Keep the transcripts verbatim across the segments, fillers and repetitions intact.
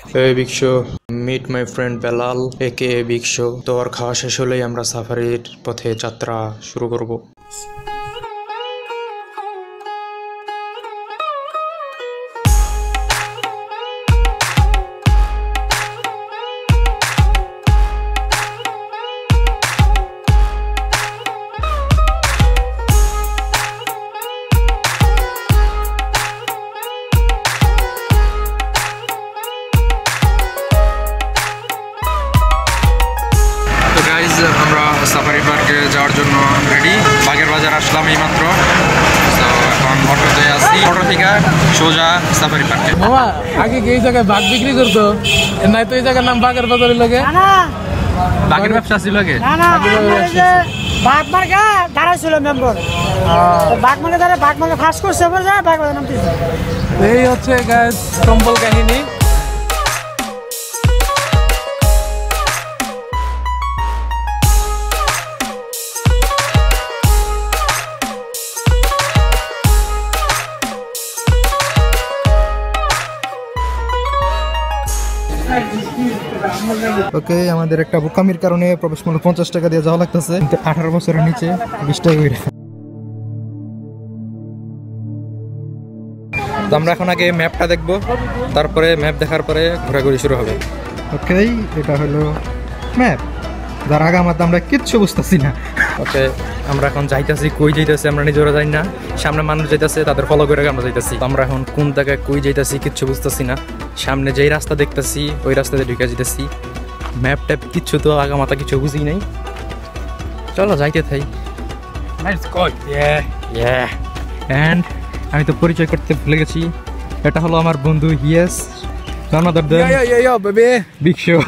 এই Big Show, meet my friend Belal একে Big Show. তো আর খাওয়া শেষ হলেই আমরা সাফারির পথে যাত্রা শুরু করব। আমরা সাফারি পার্কে যাওয়ার জন্য রেডি। বাগের বাজার আসলাম এই মাত্র। এখন অটোতে আসছি, অটো থেকে সোজা সাফারি পার্কে। মামা আগে কি এই জায়গায় বাঘ বিক্রি করতো? নাই তো এই জায়গার নাম বাগের বাজারের লাগে। বাগের ব্যবসা ছিল আগে। বাঘ মার্কা দাঁড়াই ছিল মেম্বার। বাঘ মার্কা দাঁড়ায় বাঘ মার্কা ফাঁস করছে, বাঘ বাজার নাম দিয়েছে। এই হচ্ছে গাইস কম্বল কাহিনী। ওকে, আমাদের একটা বোকামির কারণে প্রবেশ মূল্য পঞ্চাশ টাকা দিয়ে যাওয়া লাগতেছে, আঠারো বছরের নিচে বিশ টাকা করে। তো আমরা এখন আগে ম্যাপটা দেখবো, তারপরে ম্যাপ দেখার পরে ঘোরাঘুরি শুরু হবে। ওকে, এটা হলো ম্যাপ, যার আগে আমাদের আমরা কিচ্ছু বুঝতেছি না। ওকে, আমরা এখন যাইতেছি, কই যাইতেছি আমরা নিজেরা জানি না। সামনে মানুষ যাইতেছে, তাদের ফলো করে আমরা যাইতেছি। আমরা এখন কোন জায়গায় কই যাইতেছি কিচ্ছু বুঝতেছি না। সামনে যেই রাস্তা দেখতেছি ওই রাস্তাতে ঢুকে যেতেছি। ম্যাপ ট্যাপ কিচ্ছু তো আগা মাথা কিছু বুঝি নাই। চলো যাইতে থাই। অ্যান্ড আমি তো পরিচয় করতে ভুলে গেছি, এটা হলো আমার বন্ধু হিয়েস, none other than Big Show.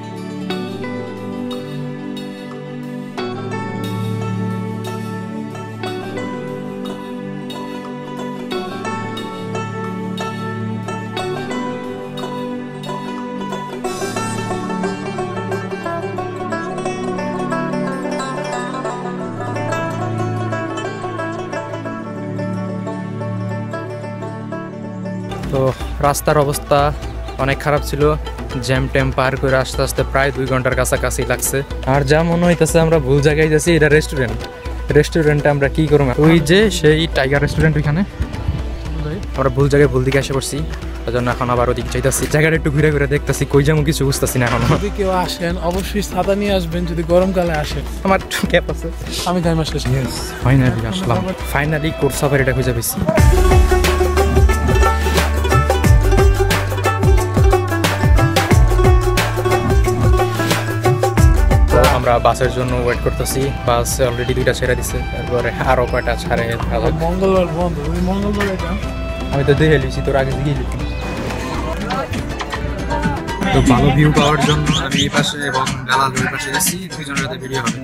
তো রাস্তার অবস্থা অনেক খারাপ ছিল, জ্যাম ট্যাম পার করে আস্তে আস্তে প্রায় দুই ঘন্টার কাছাকাছি লাগছে। আর যা মনে হইতেছে আমরা ভুল জায়গায় যাচ্ছি। এটা রেস্টুরেন্ট, রেস্টুরেন্টে আমরা কি করবো, ওই যে সেই টাইগার রেস্টুরেন্ট, ওইখানে আমরা ভুল জায়গায় ভুল দিকে এসে পড়ছি। তার জন্য এখন আবার ওদিক চাইতেছি, জায়গাটা একটু ঘুরে ঘুরে দেখতেছি, কই যেমন কিছু বুঝতেছি না। এখন যদি কেউ আসেন অবশ্যই ছাতা নিয়ে আসবেন, যদি গরমকালে আসেন। আমার ক্যাপ আছে, আমি টাইম আসলে ফাইনালি আসলাম, ফাইনালি কোর্স সাফারিটা খুঁজে পেয়েছি। আমরা বাসের জন্য ওয়েট করতেছি, বাস অলরেডি দুইটা ছেড়ে দিছে, তারপরে আরো কয়টা ছাড়ে। মঙ্গলবার বন্ধ, মঙ্গলবার আমি তো দেখে লিছি, তোর আগে দিকে লিখি। তো ভালো ভিউ পাওয়ার জন্য আমি এই পাশে এবং বেলাল ওই পাশে গেছি, দুইজনের সাথে ভিডিও হবে।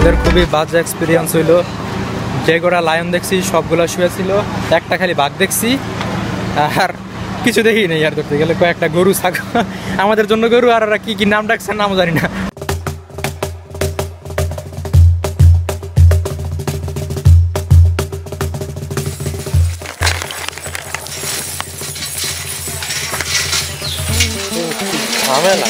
আমাদের খুবই বাজে এক্সপিরিয়েন্স হইলো। যে গোড়া লায়ন দেখছি সবগুলো শুয়েছিল, একটা খালি বাঘ দেখছি আর কিছু দেখি নেই। আর ধরতে গেলে কয়েকটা গরু ছাগল, আমাদের জন্য গরু, আর কি কি নাম ডাকছে নামও জানি না। ঝামেলা।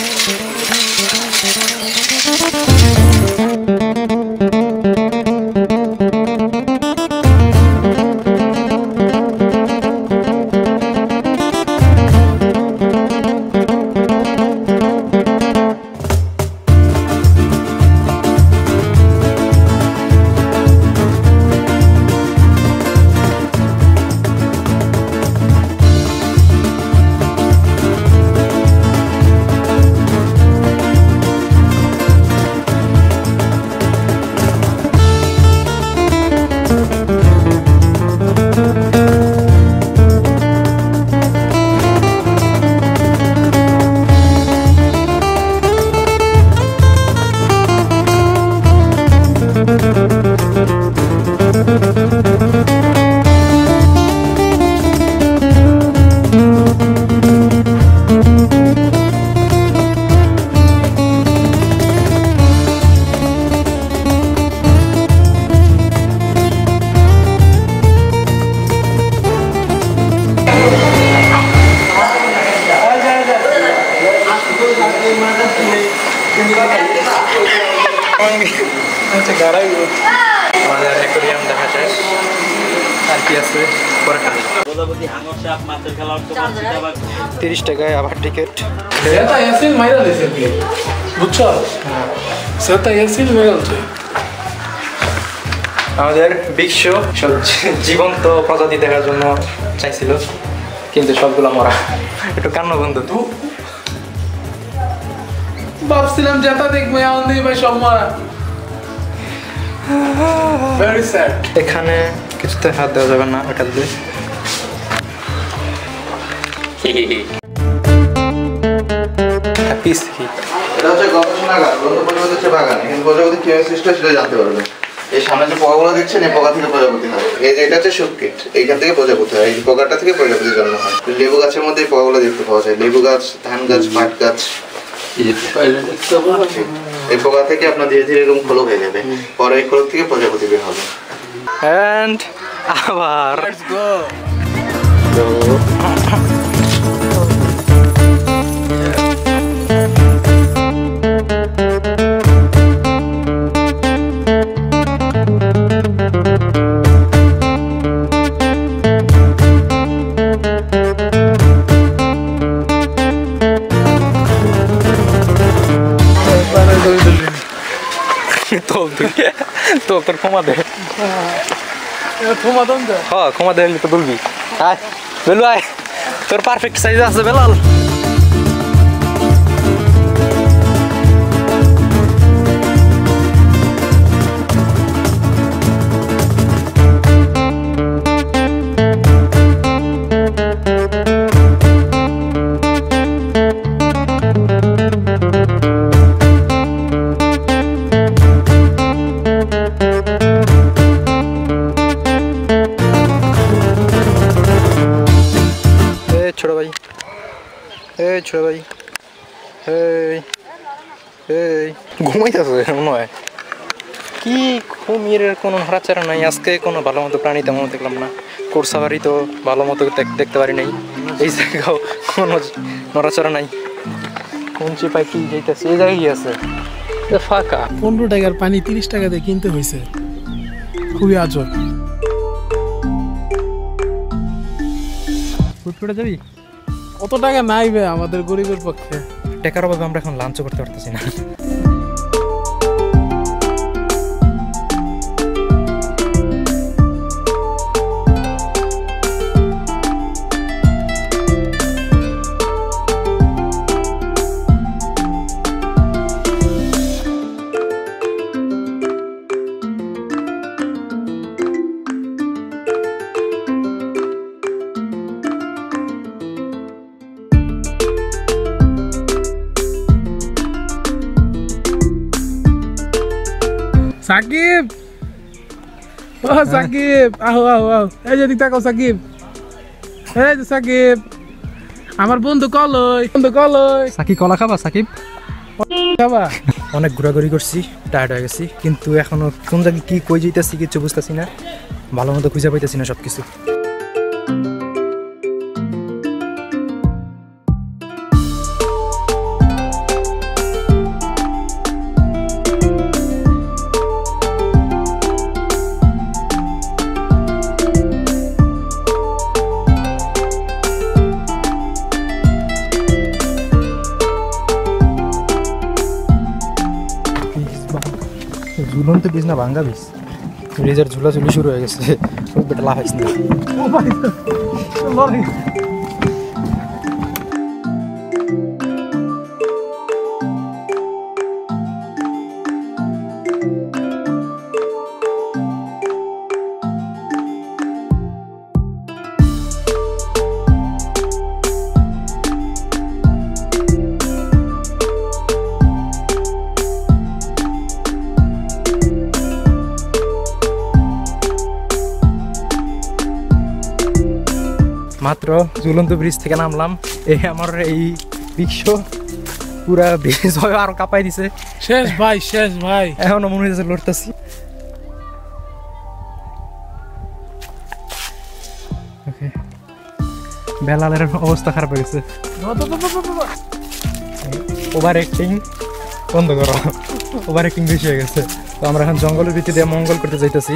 আমাদের অ্যাকোয়ারিয়াম দেখা শেষ, আর কি আছে পরে তিরিশ টাকায় আবার টিকিট। আমাদের বিশ্ব জীবন্ত প্রজাতি দেখার জন্য চাইছিল, কিন্তু সবগুলো মরা। একটু কান্না বন্ধু, ভাবছিলাম যেটা দেখবো এমন দিই ভাই সব মারা। Very sad. এখানে কিছুতে হাত দেওয়া যাবে না, এটা দিয়ে এটা হচ্ছে গবেষণাগার, গ্রন্থ পরিবর্তন হচ্ছে বাগান। এখানে প্রজাপতি কিভাবে সৃষ্টি হয় সেটা জানতে পারবেন। এই সামনে যে পোকাগুলো দেখছেন, এই পোকা থেকে প্রজাপতি হয়। এই যে এটা হচ্ছে শুটকিট, এইখান থেকে প্রজাপতি হয়। এই পোকাটা থেকে প্রজাপতির জন্ম হয়। লেবু গাছের মধ্যে এই পোকাগুলো দেখতে পাওয়া যায়। লেবু গাছ, ধান গাছ, পাট গাছ। এই পোকা থেকে আপনার ধীরে ধীরে এরকম খোলক হয়ে যাবে, পরে এই খোলক থেকে প্রজাপতি বের হবে। এন্ড আবার লেটস গো। তো তোর ক্ষমা দে, ক্ষমা দেন তো। হ্যাঁ ক্ষমা দে, তো বলবি। আয় বেলু আয়, তোর পারফেক্ট সাইজ আছে বেলাল। ছোট ভাই, এই ছোট ভাই, এই এই ঘুমাইতেছে মনে হয়। কি ঘুমিয়ে কোনো নড়াচড়া নাই আজকে, কোনো ভালো মতো প্রাণী তেমন দেখলাম না। কোরসাবাড়ি তো ভালো মতো দেখতে পারি নাই, এই জায়গাও কোনো নড়াচড়া নাই। কোন চিপাই কি যাইতেছে, এই জায়গায় কি আছে ফাঁকা। পনেরো টাকার পানি তিরিশ টাকা দিয়ে কিনতে হয়েছে, খুবই আজব। ফুটফুটে যাবি? কত টাকা নাই বে আমাদের গরিবের পক্ষে। টাকার অভাবে আমরা এখন লাঞ্চ করতে পারতেছি না। সাকিব ও সাকিব আহো আহো আহো এই যে দিকটা কও সাকিব এই যে সাকিব আমার বন্ধু কলই বন্ধু কলই সাকিব কলা খাবা সাকিব খাবা অনেক ঘোরাঘুরি করছি টায়ার্ড হয়ে গেছি কিন্তু এখনো কোন জায়গায় কি কই যাইতেছি কিছু বুঝতেছি না ভালো মতো খুঁজে পাইতেছি না সবকিছু ঝুলন্ত বীজ না ভাঙ্গা বীজ ব্রিজের ঝুলাঝুলি শুরু হয়ে গেছে খুব বেটা লাভ হয়েছে না মাত্র ঝুলন্ত ব্রিজ থেকে নামলাম এই আমার এই রিক্সা পুরা ব্রিজ হয়ে আরো কাঁপাই দিছে শেষ ভাই শেষ ভাই এখনো মনে হচ্ছে লড়তেছি বেলালের অবস্থা খারাপ হয়ে গেছে ওভার অ্যাক্টিং বন্ধ করো ওভার অ্যাক্টিং বেশি হয়ে গেছে তো আমরা এখন জঙ্গলের ভিতরে দিয়ে মঙ্গল করতে যাইতেছি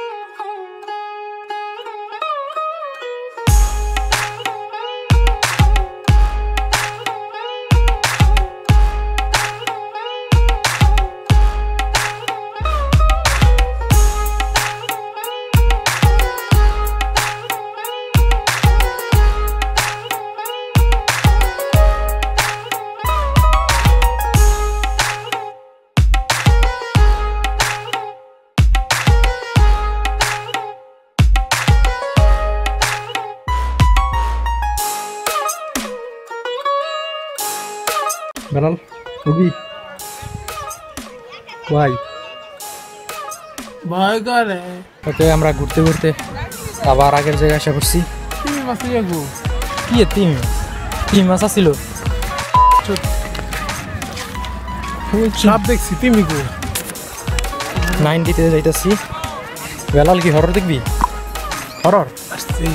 বেলাল উঠবি ভাই ভয় করে ওকে আমরা ঘুরতে ঘুরতে আবার আগের জায়গায় আসা করছি তুমি মাসি যাবো কি তিন তিন মাস আসছিল সাপ দেখছি তুমি গো নাইনটিতে যাইতেছি বেলাল কি হরর দেখবি হরর আসছি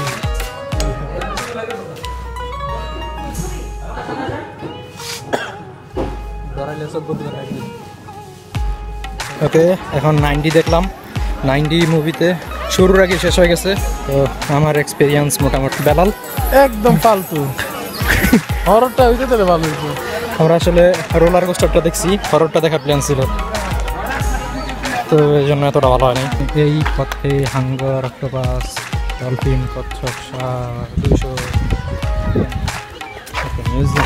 ওকে এখন নাইনটি দেখলাম নাইনটি মুভিতে শুরুর আগে শেষ হয়ে গেছে তো আমার এক্সপিরিয়েন্স মোটামুটি বেলাল একদম ফালতু হররটা হইতে তাহলে ভালো হইতো আমরা আসলে রোলার কোস্টারটা দেখছি হররটা দেখার প্ল্যান ছিল তো এই জন্য এতটা ভালো হয়নি এই পথে হাঙ্গর অক্টোপাস ডলফিন কচ্ছপ দুশো মিউজিক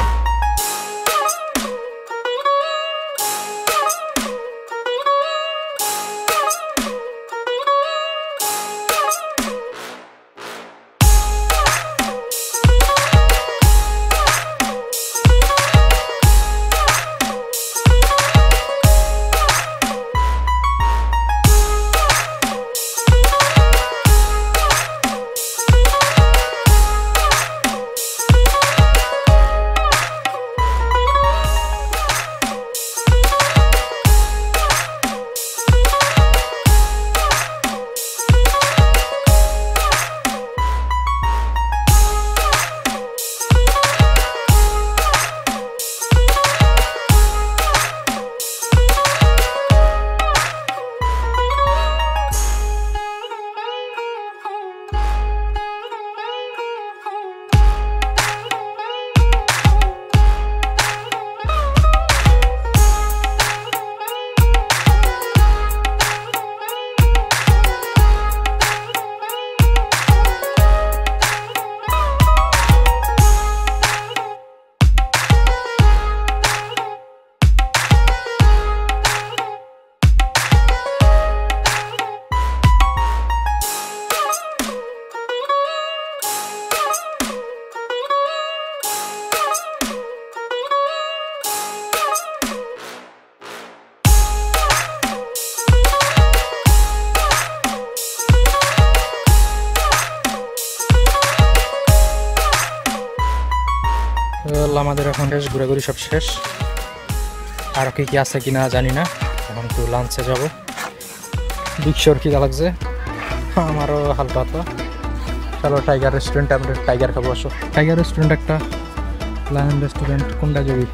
আমাদের এখন শেষ, ঘোরাঘুরি সব শেষ। আর কি কি আছে কিনা জানি না। এখন তো লাঞ্চে যাব। বিক্ষর খিদা লাগছে, আমারও হালকা হালকা। চলো টাইগার রেস্টুরেন্টে আমরা টাইগার খাবো। আসো টাইগার রেস্টুরেন্ট একটা, লায়ন রেস্টুরেন্ট কোনটা যাবি?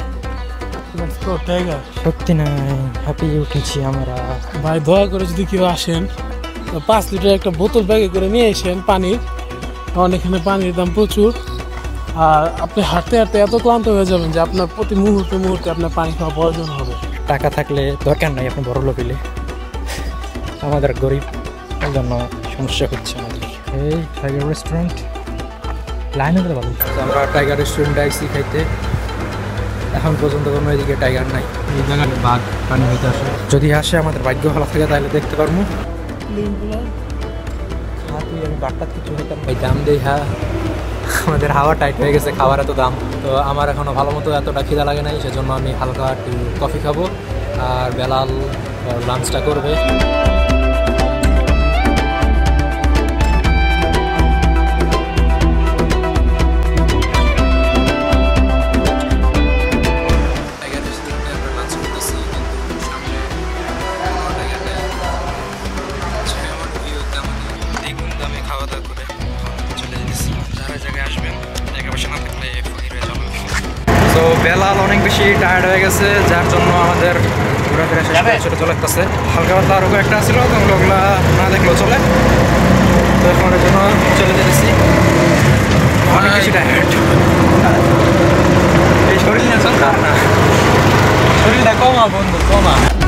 সত্যি নাই, হাঁপিয়ে উঠেছি আমরা। ভাই দয়া করে যদি কেউ আসেন তো পাঁচ লিটার একটা বোতল ব্যাগে করে নিয়ে আসেন পানির, কারণ এখানে পানির দাম প্রচুর। আর আপনি হাঁটতে হাঁটতে এত ক্লান্ত হয়ে যাবেন যে আপনার প্রতি মুহূর্তে মুহূর্তে আপনার পানি খাওয়া প্রয়োজন হবে। টাকা থাকলে দরকার নাই, আপনি বড় লোক হইলে। আমাদের গরিব, এই জন্য সমস্যা হচ্ছে আমাদের। এই টাইগার রেস্টুরেন্ট লাইনে গেলে ভালো। আমরা টাইগার রেস্টুরেন্টে আইসি খাইতে। এখন পর্যন্ত কোনো এদিকে টাইগার নাই। এই জায়গায় বাঘ পানি হইতে আসে, যদি আসে আমাদের ভাগ্য ভালো থাকে তাহলে দেখতে পারবো। হ্যাঁ তুই আমি বাঘটার কিছু হইতাম ভাই, দাম দেই। হ্যাঁ আমাদের হাওয়া টাইট হয়ে গেছে, খাওয়ার এত দাম। তো আমার এখনও ভালো মতো এতটা খিদা লাগে নাই, সেজন্য আমি হালকা একটু কফি খাবো। আর বেলাল লাঞ্চটা করবে। তো বেলাল অনেক বেশি টায়ার্ড হয়ে গেছে, যার জন্য আমাদের ঘোরাফেরা শেষ করে ছোটো চলে আসতেছে। হালকা পাতলা আরও একটা ছিল, তো ওগুলো না দেখলেও চলে। তো এখন ওর জন্য চলে যেতেছি, অনেক বেশি টায়ার্ড। এই শরীর না চল না, শরীরটা কমা বন্ধু কমা।